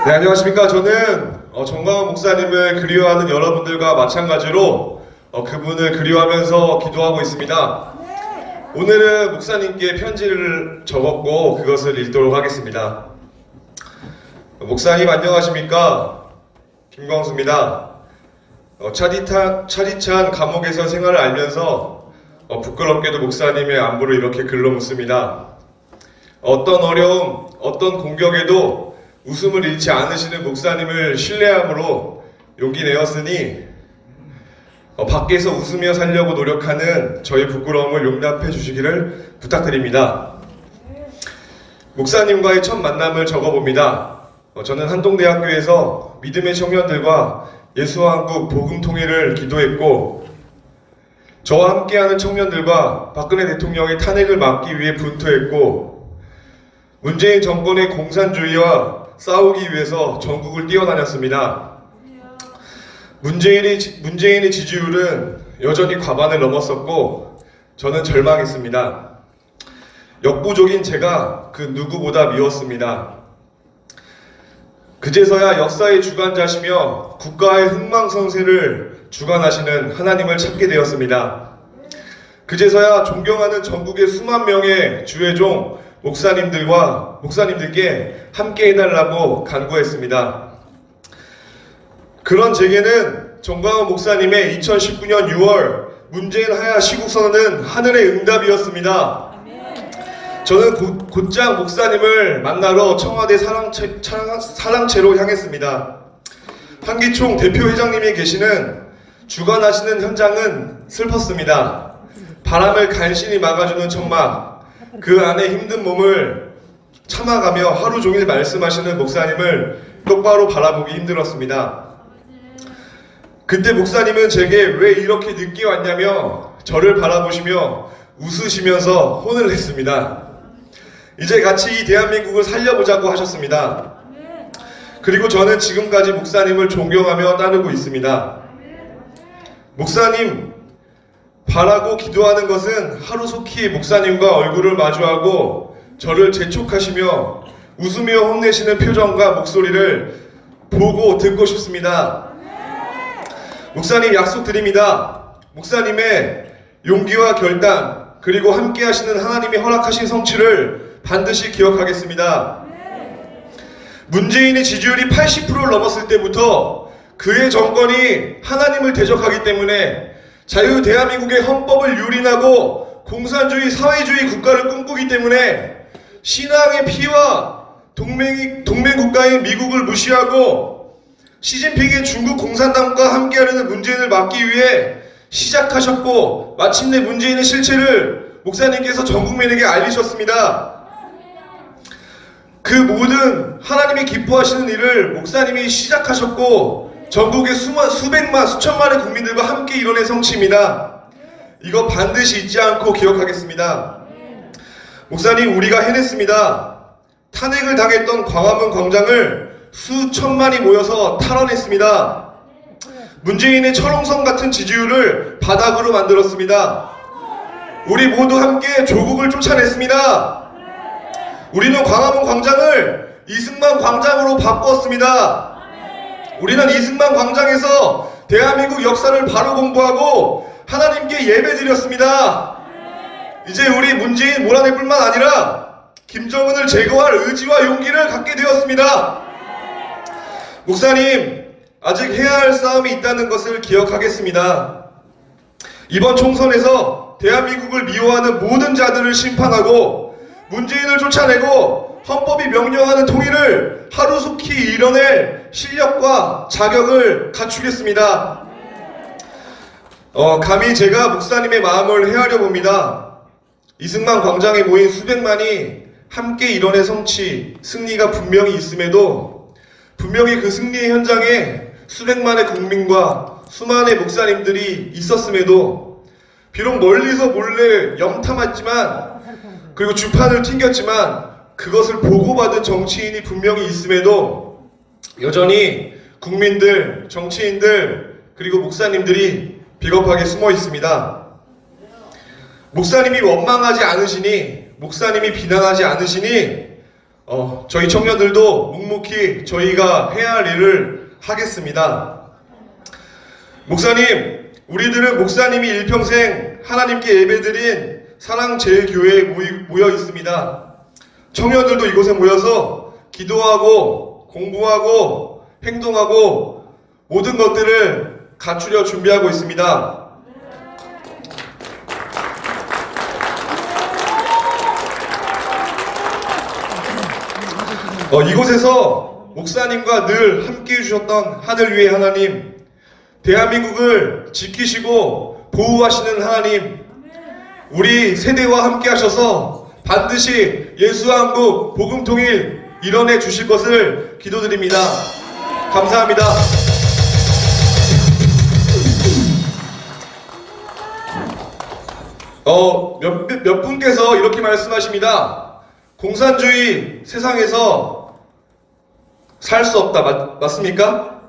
네, 안녕하십니까. 저는 정광훈 목사님을 그리워하는 여러분들과 마찬가지로 그분을 그리워하면서 기도하고 있습니다. 오늘은 목사님께 편지를 적었고 그것을 읽도록 하겠습니다. 목사님 안녕하십니까. 김광수입니다. 차디찬 감옥에서 생활을 알면서 부끄럽게도 목사님의 안부를 이렇게 글로 묻습니다. 어떤 어려움, 어떤 공격에도 웃음을 잃지 않으시는 목사님을 신뢰함으로 용기 내었으니 밖에서 웃으며 살려고 노력하는 저희 부끄러움을 용납해 주시기를 부탁드립니다. 목사님과의 첫 만남을 적어봅니다. 저는 한동대학교에서 믿음의 청년들과 예수한국 복음통일을 기도했고 저와 함께하는 청년들과 박근혜 대통령의 탄핵을 막기 위해 분투했고 문재인 정권의 공산주의와 싸우기 위해서 전국을 뛰어다녔습니다. 문재인의 지지율은 여전히 과반을 넘었었고 저는 절망했습니다. 역부족인 제가 그 누구보다 미웠습니다. 그제서야 역사의 주관자시며 국가의 흥망성쇠를 주관하시는 하나님을 찾게 되었습니다. 그제서야 존경하는 전국의 수만 명의 주의 종 목사님들께 함께 해달라고 간구했습니다. 그런 제게는 정광훈 목사님의 2019년 6월 문재인 하야 시국선언은 하늘의 응답이었습니다. 저는 곧장 목사님을 만나러 청와대 사랑채로 향했습니다. 한기총 대표회장님이 계시는 주관하시는 현장은 슬펐습니다. 바람을 간신히 막아주는 천막, 그 안에 힘든 몸을 참아가며 하루 종일 말씀하시는 목사님을 똑바로 바라보기 힘들었습니다. 그때 목사님은 제게 왜 이렇게 늦게 왔냐며 저를 바라보시며 웃으시면서 혼을 냈습니다. 이제 같이 이 대한민국을 살려보자고 하셨습니다. 그리고 저는 지금까지 목사님을 존경하며 따르고 있습니다. 목사님, 바라고 기도하는 것은 하루속히 목사님과 얼굴을 마주하고 저를 재촉하시며 웃으며 혼내시는 표정과 목소리를 보고 듣고 싶습니다. 목사님 약속드립니다. 목사님의 용기와 결단 그리고 함께 하시는 하나님이 허락하신 성취를 반드시 기억하겠습니다. 문재인의 지지율이 80%를 넘었을 때부터 그의 정권이 하나님을 대적하기 때문에 자유 대한민국의 헌법을 유린하고 공산주의 사회주의 국가를 꿈꾸기 때문에 신앙의 피와 동맹국가인 미국을 무시하고 시진핑의 중국 공산당과 함께하려는 문재인을 막기 위해 시작하셨고 마침내 문재인의 실체를 목사님께서 전 국민에게 알리셨습니다. 그 모든 하나님이 기뻐하시는 일을 목사님이 시작하셨고 전국의 수백만 수천만의 국민들과 함께 이뤄낸 성취입니다. 이거 반드시 잊지 않고 기억하겠습니다. 목사님, 우리가 해냈습니다. 탄핵을 당했던 광화문 광장을 수천만이 모여서 탈환했습니다. 문재인의 철옹성 같은 지지율을 바닥으로 만들었습니다. 우리 모두 함께 조국을 쫓아냈습니다. 우리는 광화문 광장을 이승만 광장으로 바꿨습니다. 우리는 이승만 광장에서 대한민국 역사를 바로 공부하고 하나님께 예배드렸습니다. 이제 우리 문재인 몰아낼 뿐만 아니라 김정은을 제거할 의지와 용기를 갖게 되었습니다. 목사님, 아직 해야 할 싸움이 있다는 것을 기억하겠습니다. 이번 총선에서 대한민국을 미워하는 모든 자들을 심판하고 문재인을 쫓아내고 헌법이 명령하는 통일을 하루속히 이뤄낼 실력과 자격을 갖추겠습니다. 감히 제가 목사님의 마음을 헤아려 봅니다. 이승만 광장에 모인 수백만이 함께 이뤄낸 성취, 승리가 분명히 있음에도 분명히 그 승리의 현장에 수백만의 국민과 수많은 목사님들이 있었음에도 비록 멀리서 몰래 염탐했지만 그리고 주판을 튕겼지만 그것을 보고받은 정치인이 분명히 있음에도 여전히 국민들, 정치인들 그리고 목사님들이 비겁하게 숨어 있습니다. 목사님이 원망하지 않으시니, 목사님이 비난하지 않으시니 저희 청년들도 묵묵히 저희가 해야 할 일을 하겠습니다. 목사님, 우리들은 목사님이 일평생 하나님께 예배드린 사랑제일교회에 모여 있습니다. 청년들도 이곳에 모여서 기도하고 공부하고 행동하고 모든 것들을 갖추려 준비하고 있습니다. 이곳에서 목사님과 늘 함께 해주셨던 하늘 위의 하나님, 대한민국을 지키시고 보호하시는 하나님, 우리 세대와 함께 하셔서 반드시 예수한국 복음통일 이뤄내 주실 것을 기도드립니다. 감사합니다. 몇 분께서 이렇게 말씀하십니다. 공산주의 세상에서 살 수 없다. 맞습니까?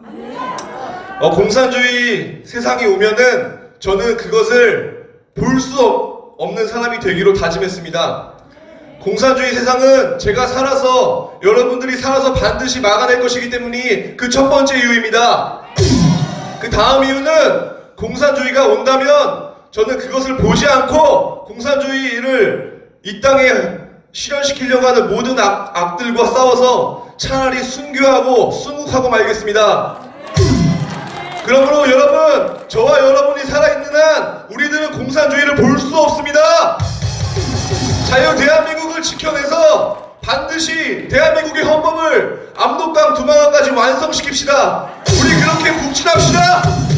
공산주의 세상이 오면은 저는 그것을 볼 수 없는 사람이 되기로 다짐했습니다. 공산주의 세상은 제가 살아서, 여러분들이 살아서 반드시 막아낼 것이기 때문이 그 첫 번째 이유입니다. 그 다음 이유는 공산주의가 온다면 저는 그것을 보지 않고 공산주의를 이 땅에 실현시키려고 하는 모든 악들과 싸워서 차라리 순교하고 순국하고 말겠습니다. 그러므로 여러분, 저와 여러분이 살아있는 한 우리들은 공산주의를 볼 수 없습니다. 자유 대한민국을 지켜내서 반드시 대한민국의 헌법을 압록강 두마강까지 완성시킵시다. 우리 그렇게 북진합시다.